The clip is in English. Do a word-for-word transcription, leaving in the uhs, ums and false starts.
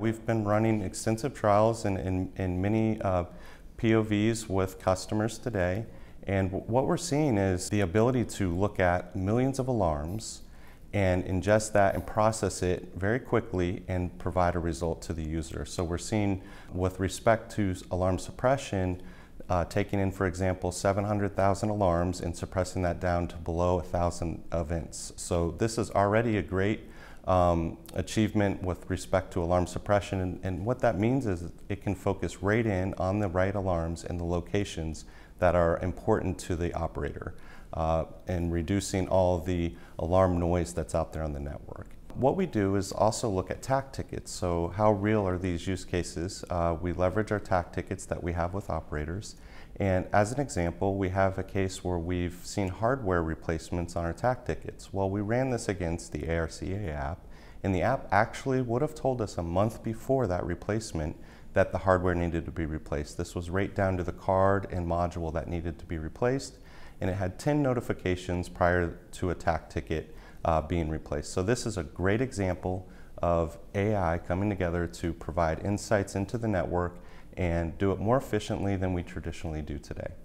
We've been running extensive trials in, in, in many uh, P O Vs with customers today, and what we're seeing is the ability to look at millions of alarms and ingest that and process it very quickly and provide a result to the user. So we're seeing, with respect to alarm suppression, uh, taking in, for example, seven hundred thousand alarms and suppressing that down to below one thousand events. So this is already a great um, achievement with respect to alarm suppression, and, and what that means is it can focus right in on the right alarms and the locations that are important to the operator, uh, and reducing all the alarm noise that's out there on the network. What we do is also look at T A C tickets. So how real are these use cases? Uh, we leverage our T A C tickets that we have with operators. And as an example, we have a case where we've seen hardware replacements on our T A C tickets. Well, we ran this against the A R C A app, and the app actually would have told us a month before that replacement that the hardware needed to be replaced. This was right down to the card and module that needed to be replaced, and it had ten notifications prior to a T A C ticket uh, being replaced. So this is a great example of A I coming together to provide insights into the network and do it more efficiently than we traditionally do today.